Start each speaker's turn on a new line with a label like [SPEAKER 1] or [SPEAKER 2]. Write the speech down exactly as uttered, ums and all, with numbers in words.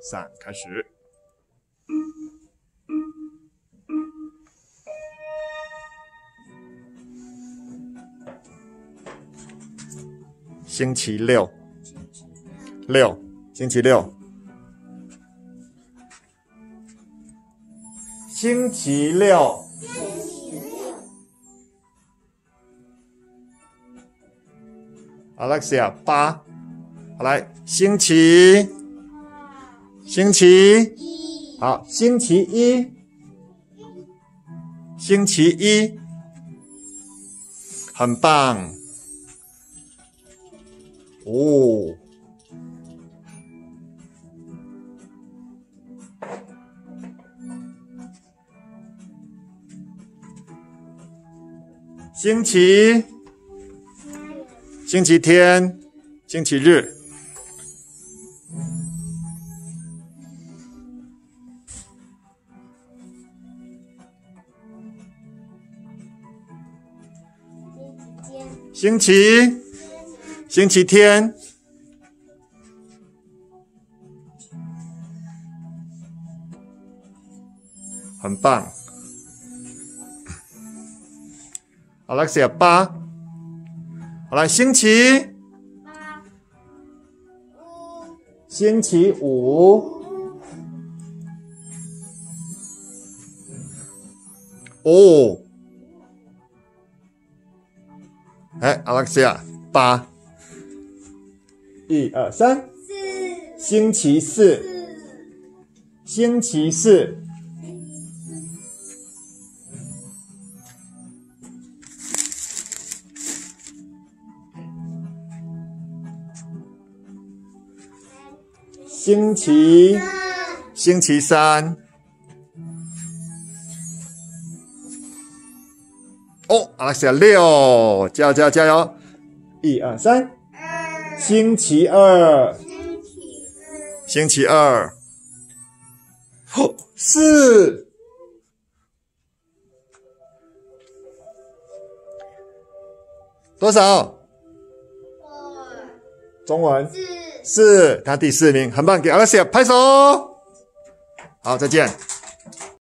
[SPEAKER 1] 三，开始。星期六，六，星期六，星期六。 Alexia 八，好来，星期，星期，好，星期一，星期一，很棒，哦，星期。 星期天，星期日，星期，星期天，很棒。Alexia 八。 好来，星期星期五，哦，哎 ，Alexia 八，一二三，星期四，星期四。 星期星期三，哦，阿拉斯加六，加油加油加油！一二三，星期二，星期二，哦，四，多少？中文。 是他第四名，很棒，给 Alexia 拍手。好，再见。